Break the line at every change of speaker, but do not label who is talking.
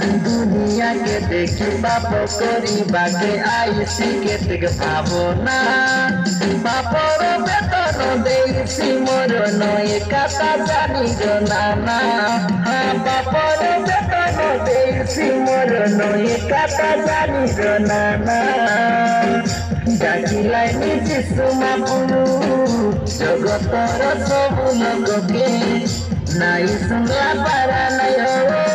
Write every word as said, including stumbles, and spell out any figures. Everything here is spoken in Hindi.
दुनिया के देखी बाप करी बागे आईसी के देख भावना बापर बेतन देसी मोर नए काता जानी जनाना हाँ बापर बेतन देसी मोर नए काता जानी जनाना डाकिलाई निजी सुमापु जगतर सबु लोक के नाई सुनला पारा नाई हो